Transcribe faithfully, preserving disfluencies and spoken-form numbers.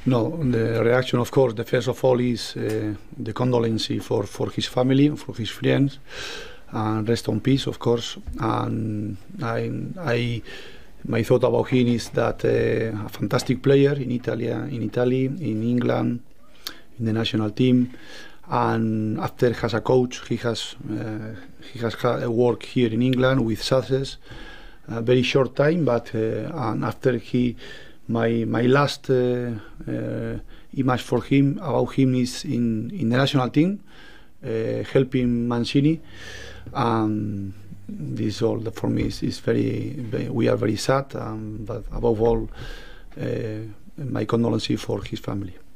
No, the reaction, of course, the first of all is uh, the condolence for, for his family, for his friends, and rest in peace, of course. And I, I my thought about him is that uh, a fantastic player in Italy, in Italy, in England, in the national team, and after as a coach, he has uh, he has had work here in England with Sussex, a very short time, but uh, and after he. My my last uh, uh, image for him about him is in, in the national team, uh, helping Mancini. Um, this all for me is, is very, very we are very sad, um, but above all, uh, my condolences for his family.